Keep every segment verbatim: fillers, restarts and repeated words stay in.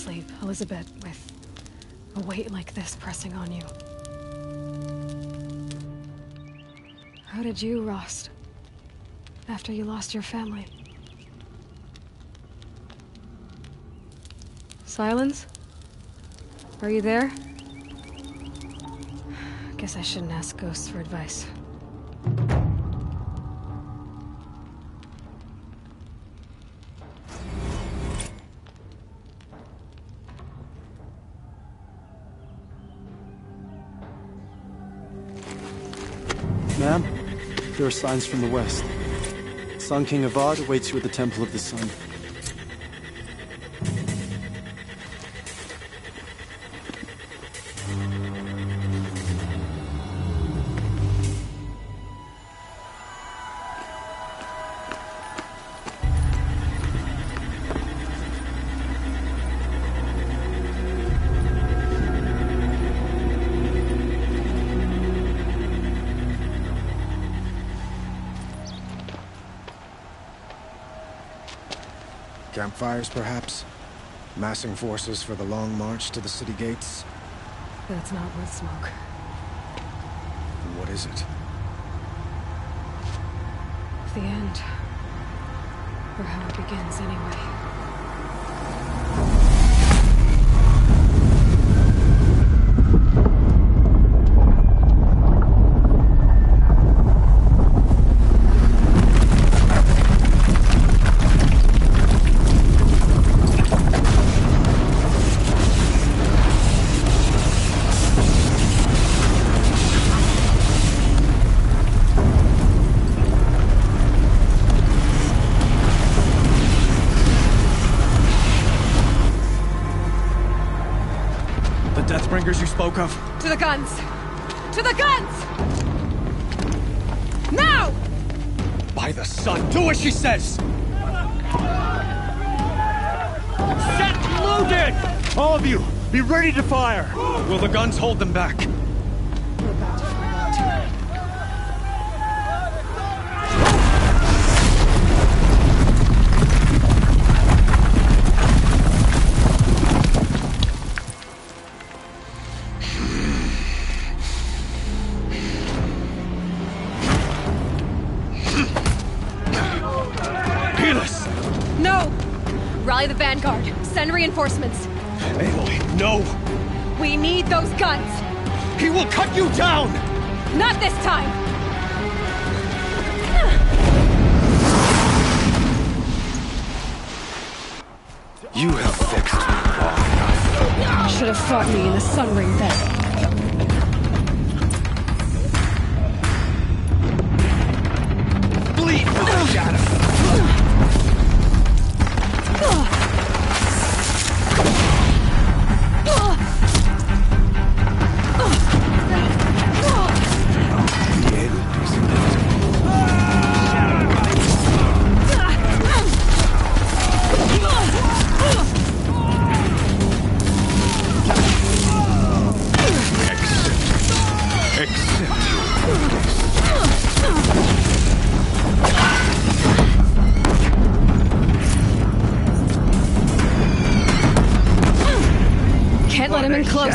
sleep, Elizabeth, with a weight like this pressing on you. How did you, Rost, after you lost your family? Silence? Are you there? Guess I shouldn't ask ghosts for advice. Ma'am, there are signs from the west. Sun King Avad awaits you at the Temple of the Sun. Campfires, perhaps? Massing forces for the long march to the city gates? That's not worth smoke. What is it? The end. Or how it begins, anyway. You spoke of? To the guns! To the guns! Now! By the sun, do as she says! Set loaded! All of you, be ready to fire! Will the guns hold them back? We're about to find out. Rally the vanguard. Send reinforcements. Aloy, no! We need those guns! He will cut you down! Not this time! You have fixed me long enough. Should have fought me in the sun ring then. Bleed for the shadow! Can't let him in close.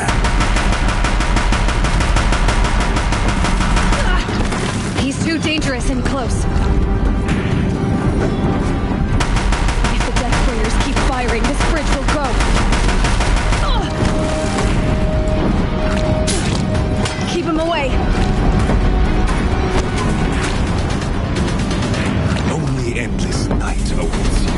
He's too dangerous in close. If the Deathbringers keep firing, this bridge will go. Keep him away. Only endless night awaits you.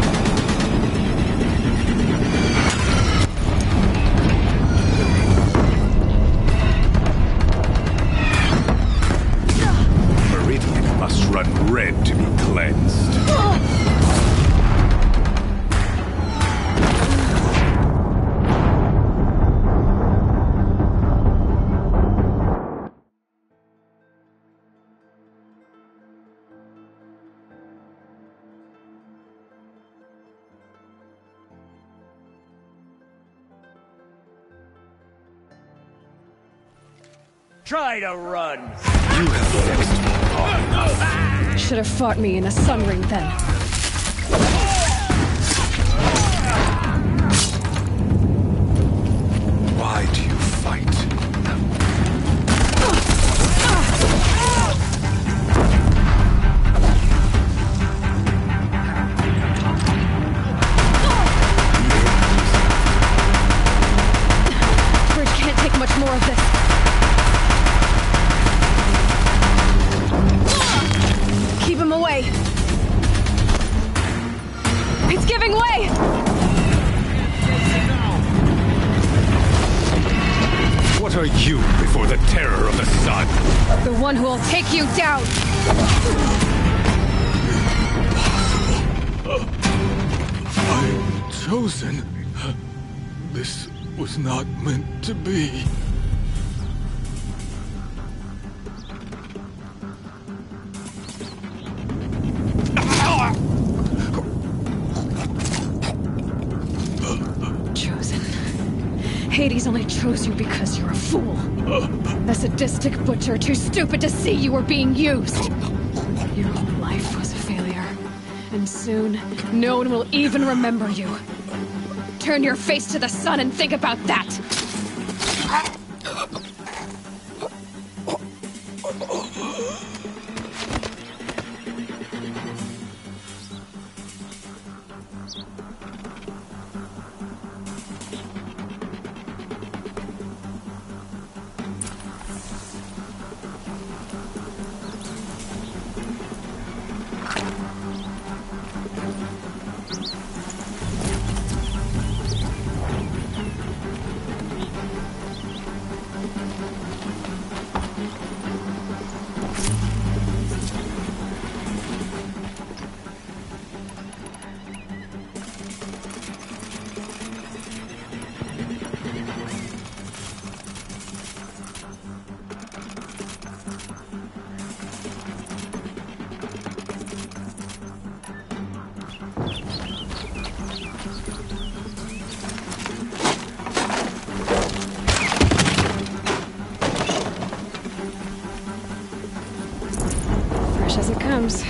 Run red to be cleansed. Try to run! You have fixed me long enough. Should have fought me in a sun ring then. terror of the sun. The one who will take you down! I'm chosen. This was not meant to be. Chosen. Hades only chose you because you're a fool. A sadistic butcher too stupid to see you were being used. Your whole life was a failure. And soon, no one will even remember you. Turn your face to the sun and think about that! As it comes.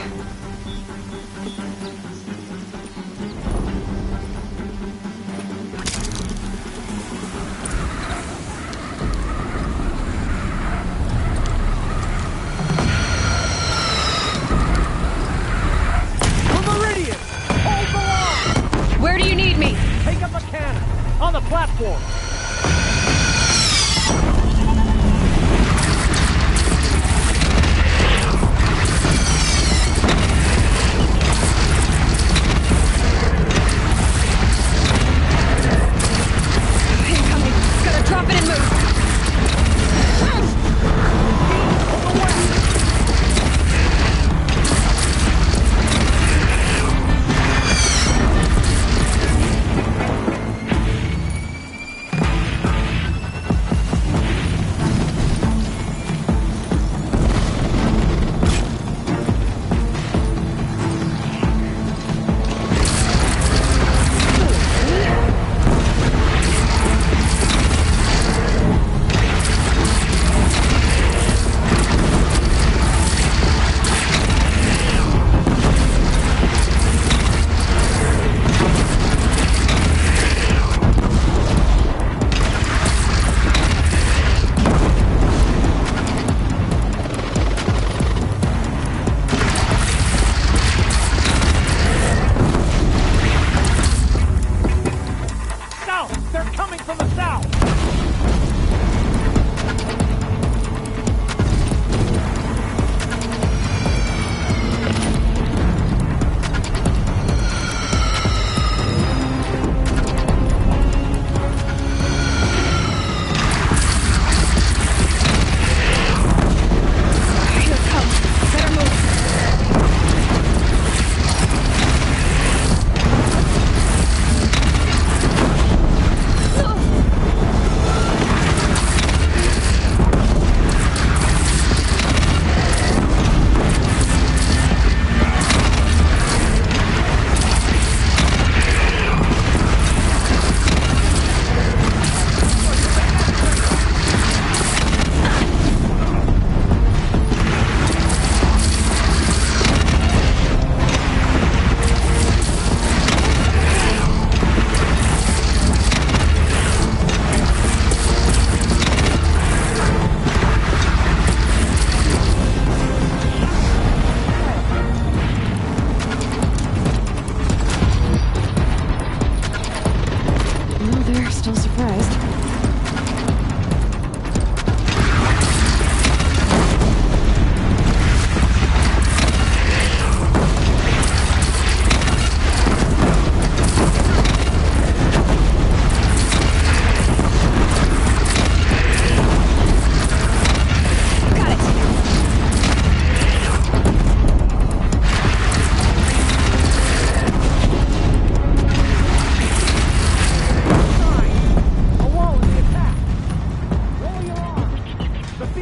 Meridian! Hold the line! Where do you need me? Take up a cannon! On the platform!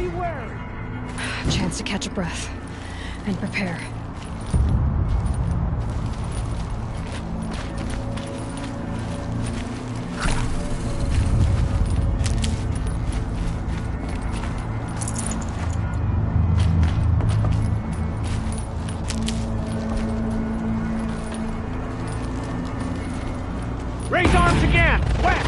wary. Chance to catch a breath and prepare. Raise arms again! West!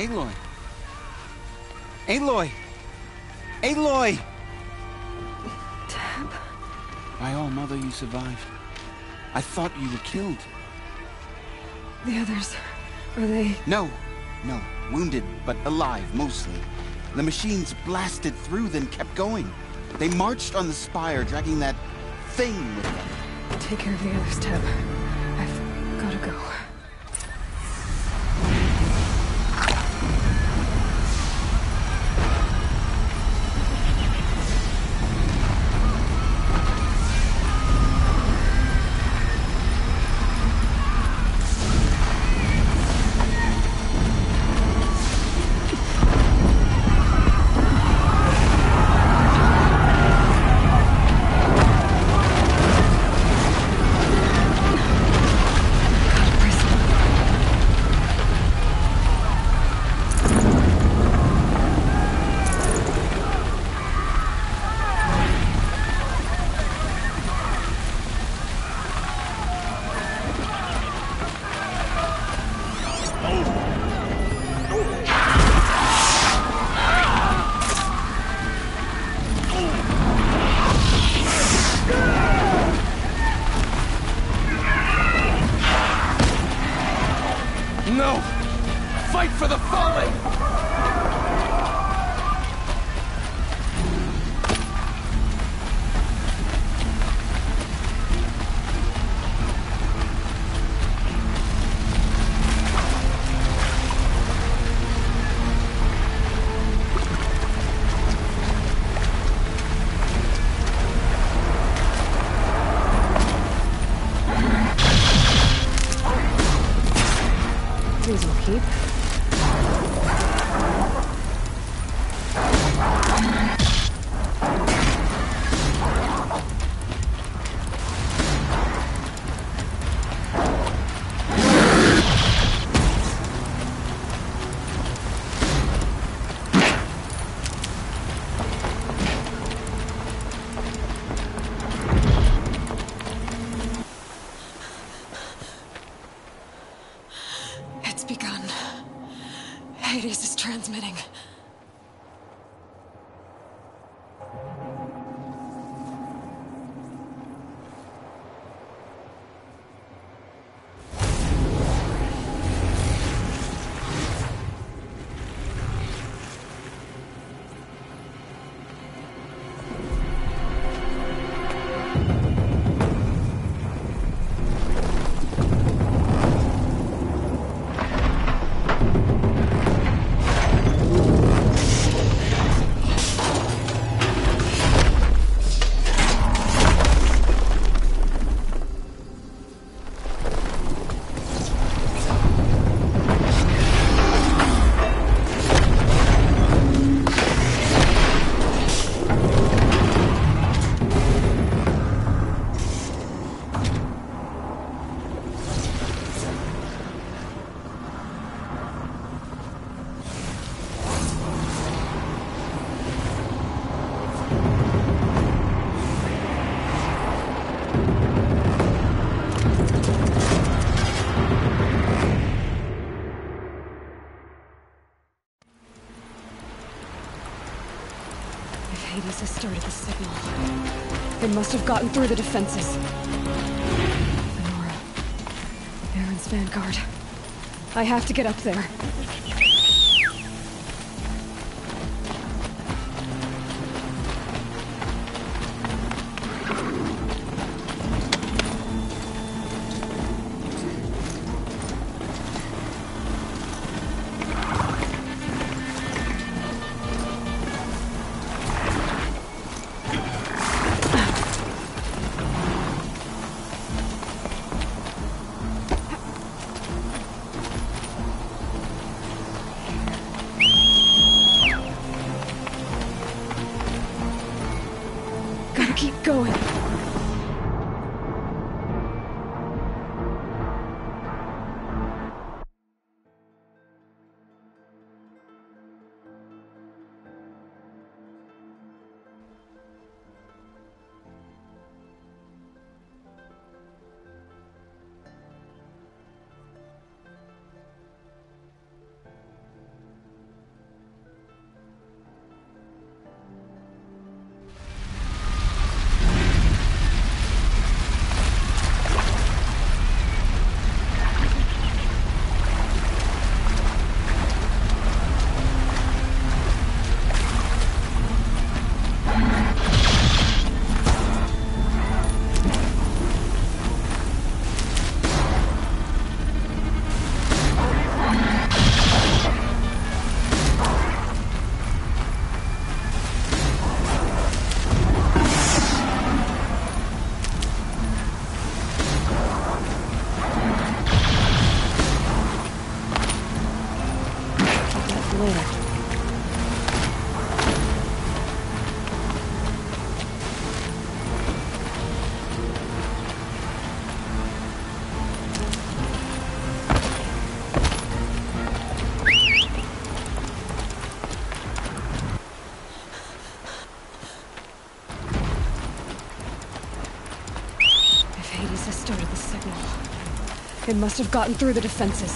Aloy! Aloy! Aloy! Tab? By all, Mother, you survived. I thought you were killed. The others, are they... No, no. Wounded, but alive, mostly. The machines blasted through, then kept going. They marched on the spire, dragging that thing with them. Take care of the others, Tab. I've gotta go. No! Fight for the fallen! These will keep. It's begun. Hades is transmitting. Hades has started the signal. It must have gotten through the defenses. Lenora. Aaron's vanguard. I have to get up there. Hades has started the signal. It must have gotten through the defenses.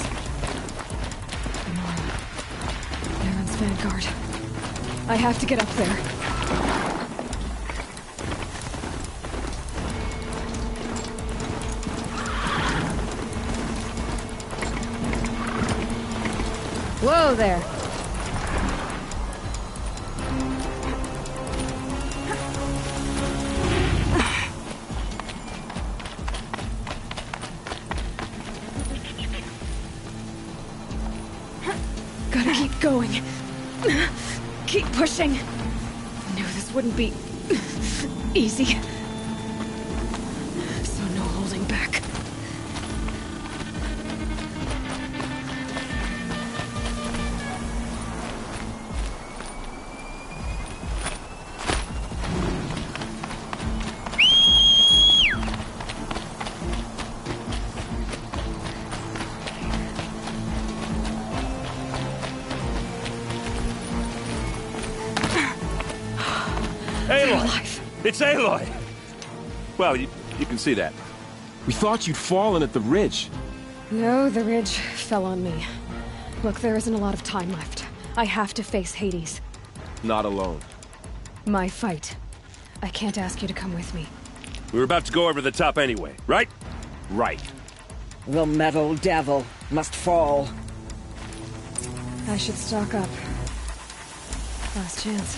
Nora. Baron's vanguard. I have to get up there. Whoa there. Gotta keep going. Keep pushing. Knew this wouldn't be easy. So no holding back. It's Aloy! Well, you, you can see that. We thought you'd fallen at the ridge. No, the ridge fell on me. Look, there isn't a lot of time left. I have to face Hades. Not alone. My fight. I can't ask you to come with me. We were about to go over the top anyway, right? Right. The metal devil must fall. I should stock up. Last chance.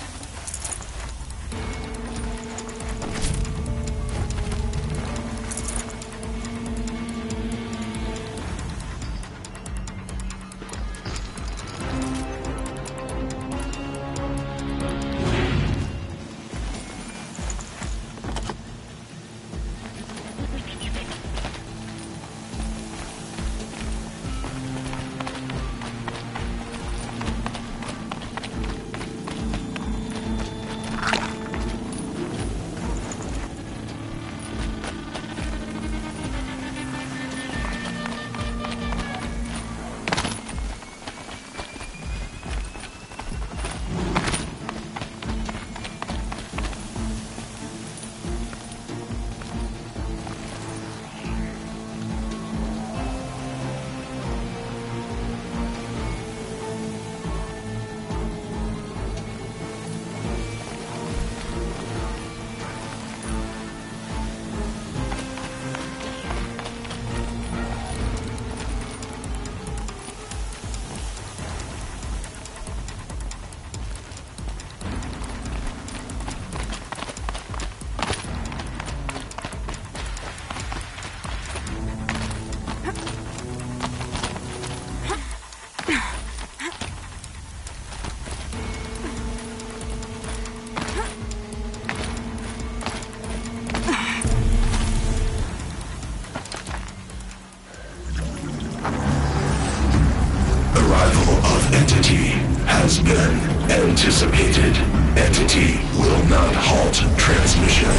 has been anticipated. Entity will not halt transmission.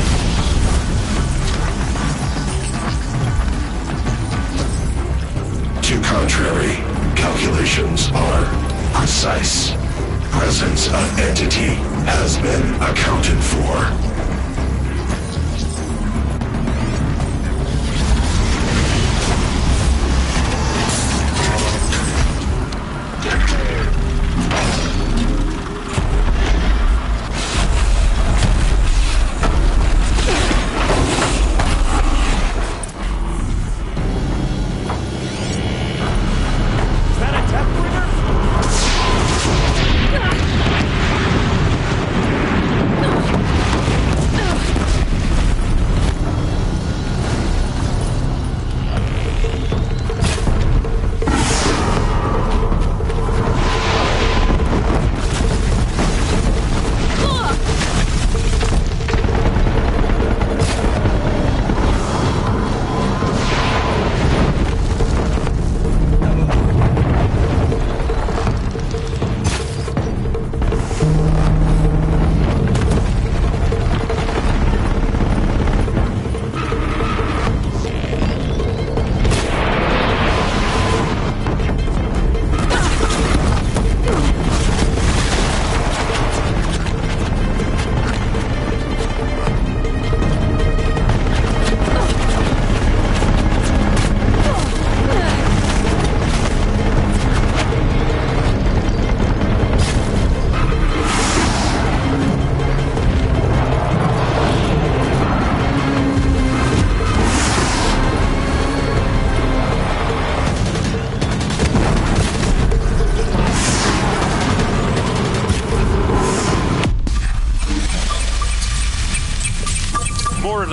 To contrary, calculations are precise. Presence of entity has been accounted for.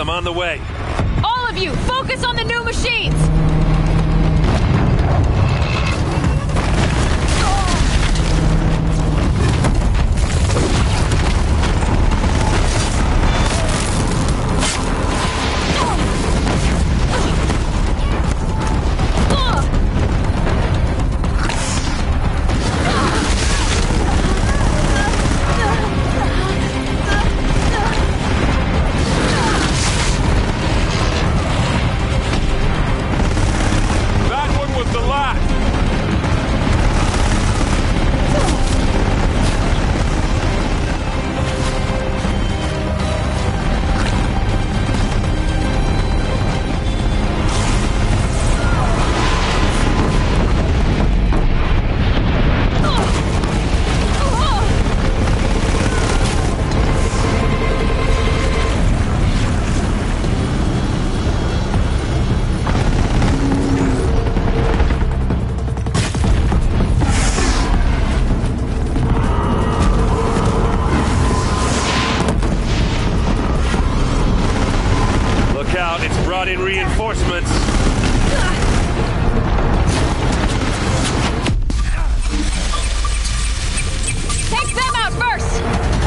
I'm on the way. All of you, focus on the new machines! In reinforcements. Take them out first!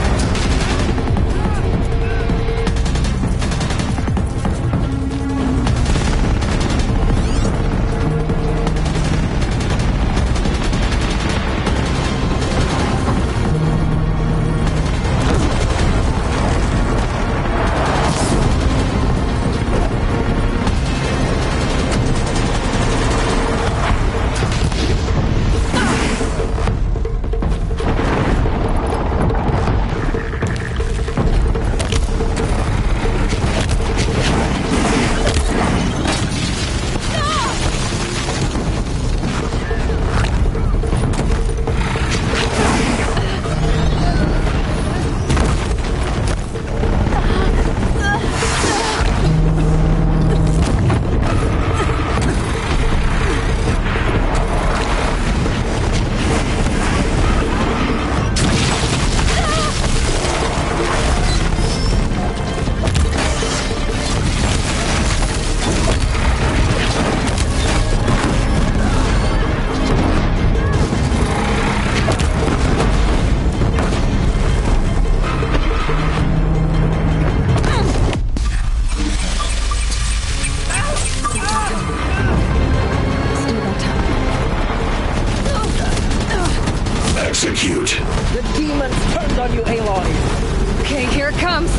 Execute. The demons turned on you, Aloy. Okay, here it comes.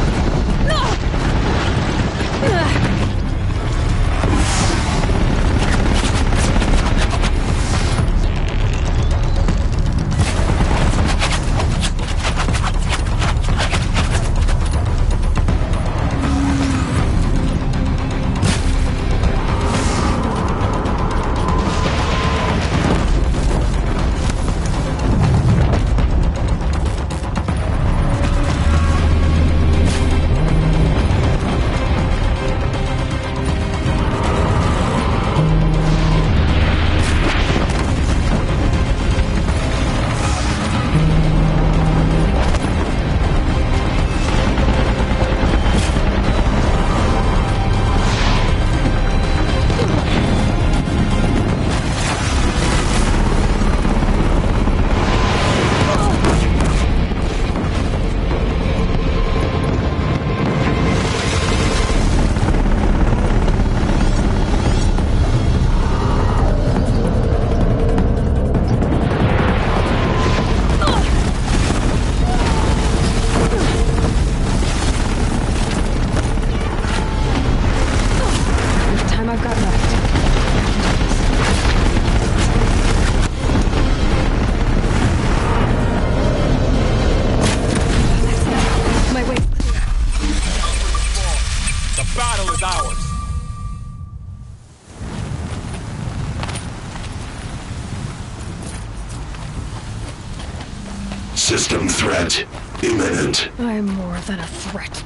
System threat imminent. I'm more than a threat.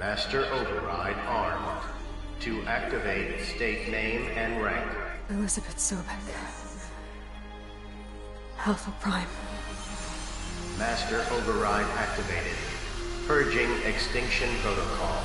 Master Override armed. To activate, state name and rank. Elizabeth Sobek. Alpha Prime. Master Override activated. Purging Extinction Protocol.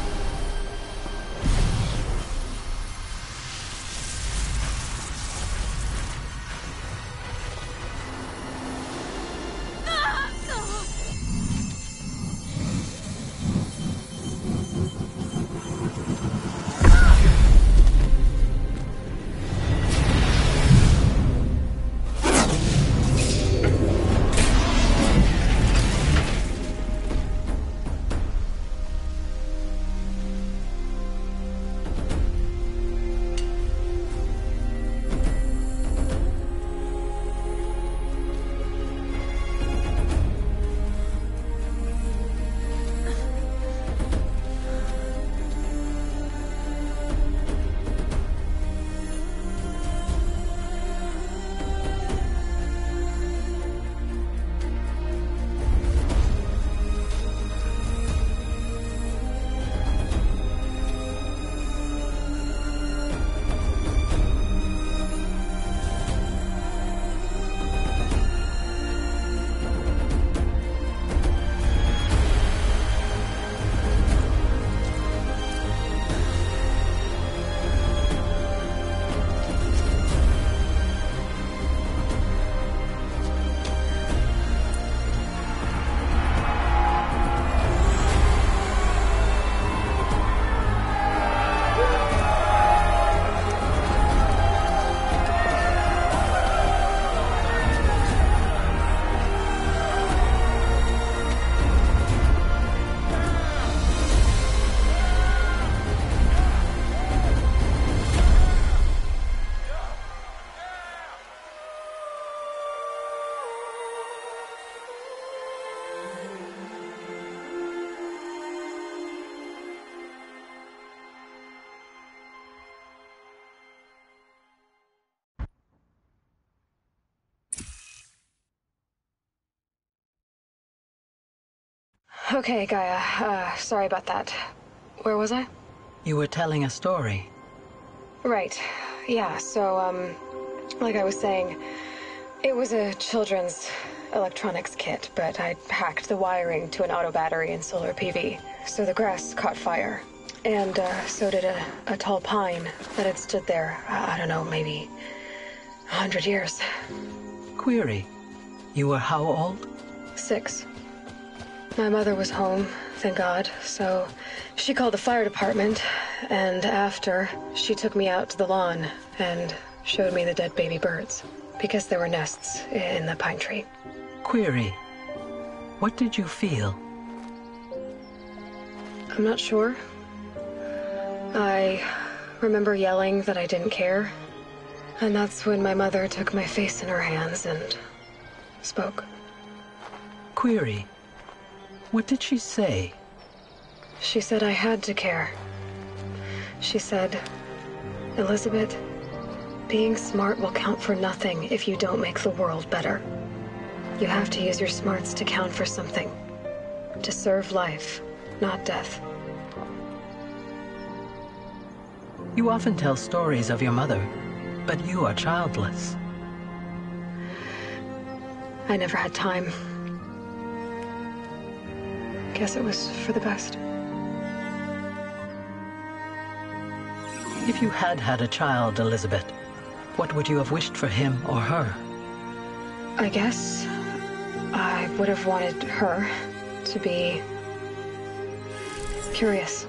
Okay, Gaia. Uh, sorry about that. Where was I? You were telling a story. Right. Yeah, so, um, like I was saying, it was a children's electronics kit, but I hacked the wiring to an auto battery and solar P V. So the grass caught fire. And, uh, so did a, a tall pine that had stood there, uh, I don't know, maybe a hundred years. Query. You were how old? Six. My mother was home, thank God, so she called the fire department, and after, she took me out to the lawn and showed me the dead baby birds, because there were nests in the pine tree. Query. What did you feel? I'm not sure. I remember yelling that I didn't care, and that's when my mother took my face in her hands and spoke. Query. What did she say? She said I had to care. She said, Elizabeth, being smart will count for nothing if you don't make the world better. You have to use your smarts to count for something. To serve life, not death. You often tell stories of your mother, but you are childless. I never had time. Guess it was for the best. If you had had a child, Elizabeth, what would you have wished for him or her? I guess I would have wanted her to be curious.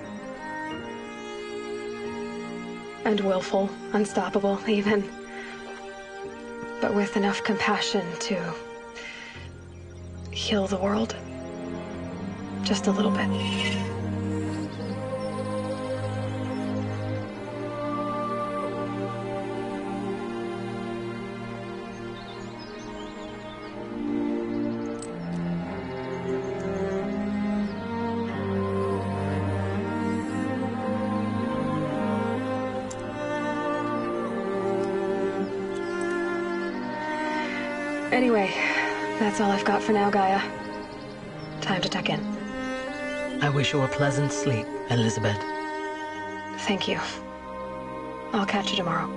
And willful, unstoppable, even. But with enough compassion to heal the world. Just a little bit. Anyway, that's all I've got for now, Gaia. Time to tuck in. I wish you a pleasant sleep, Elizabeth. Thank you. I'll catch you tomorrow.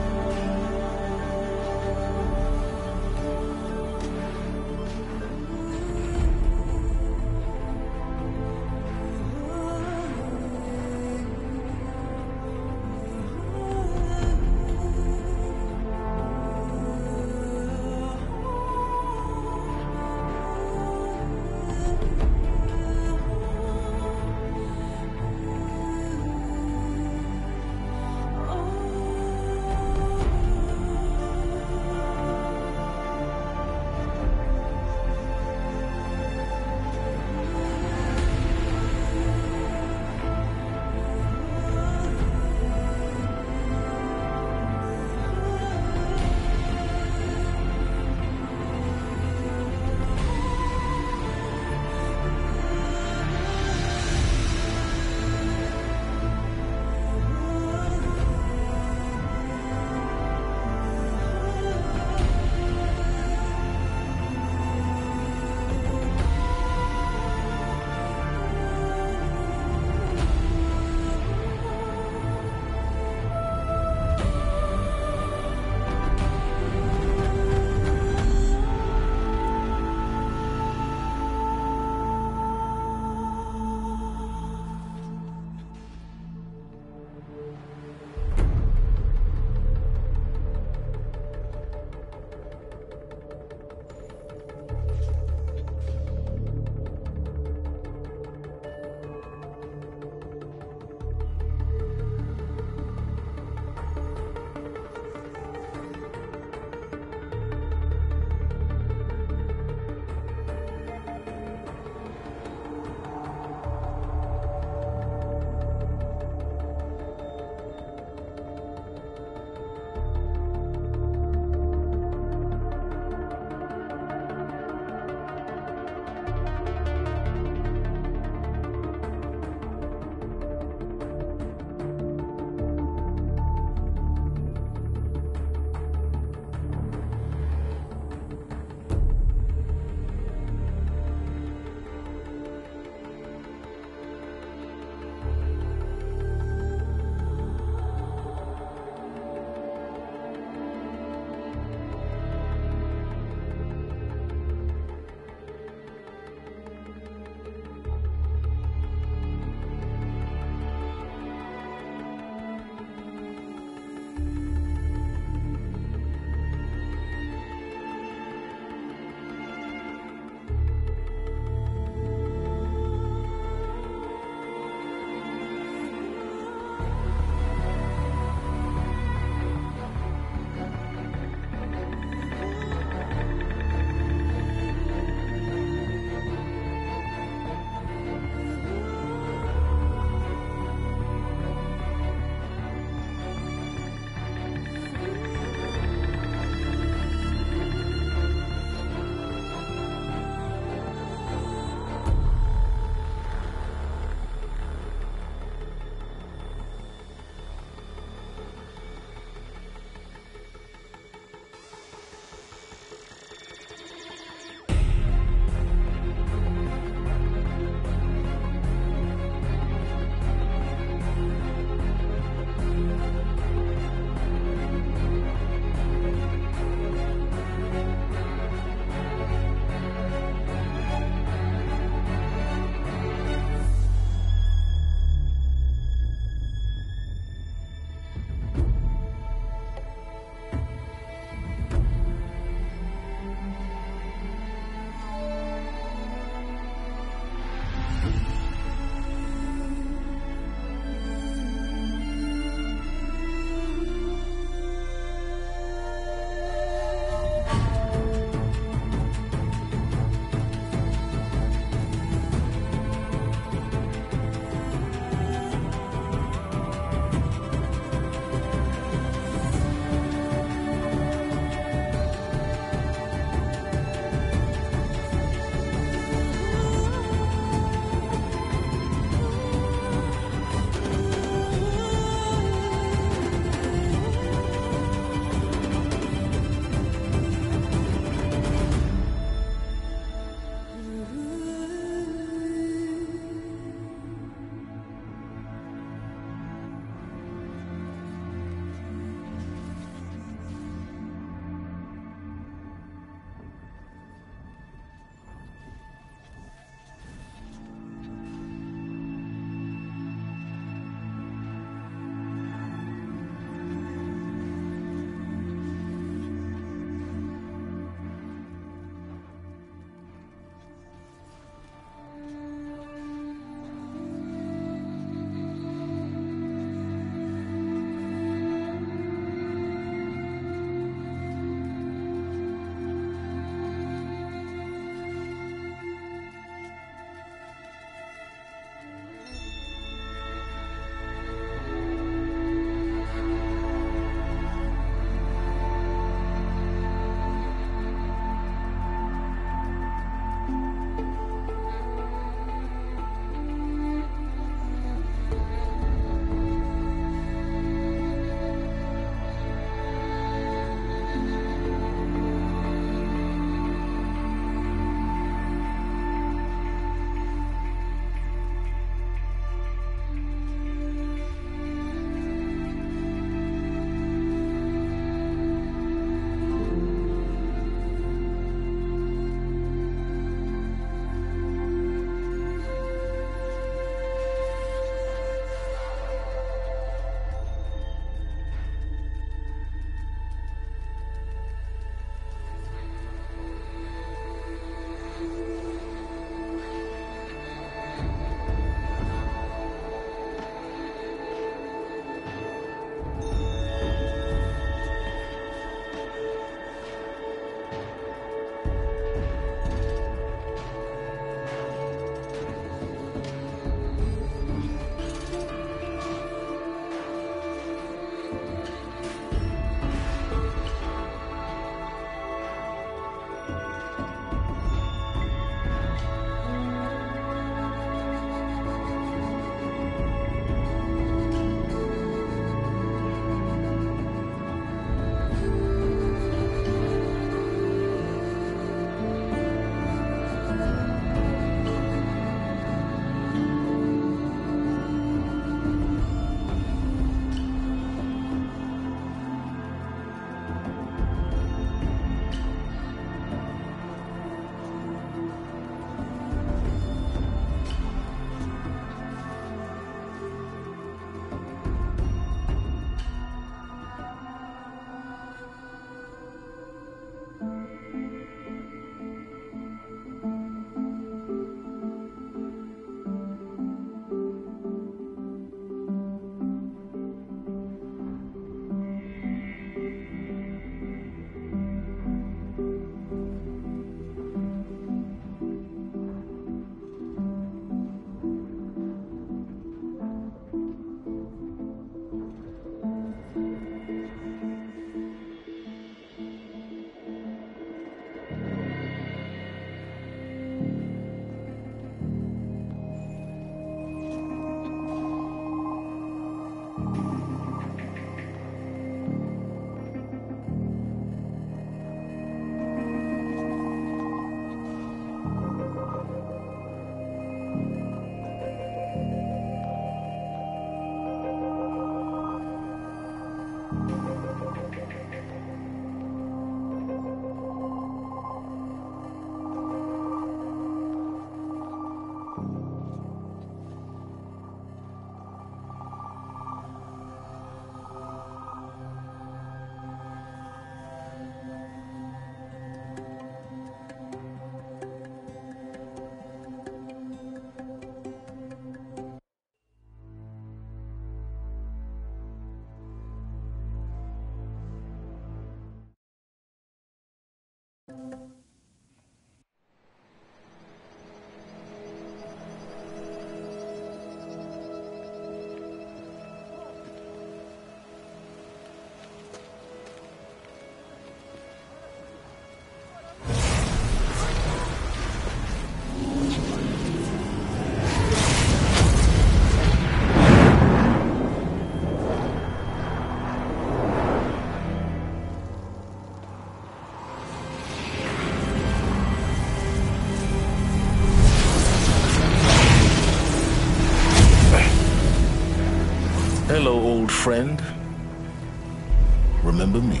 Hello, old friend. Remember me?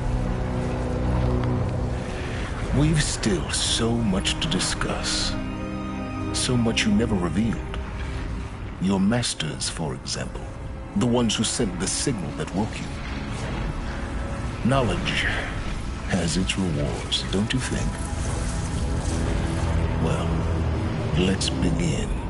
We've still so much to discuss. So much you never revealed. Your masters, for example. The ones who sent the signal that woke you. Knowledge has its rewards, don't you think? Well, let's begin.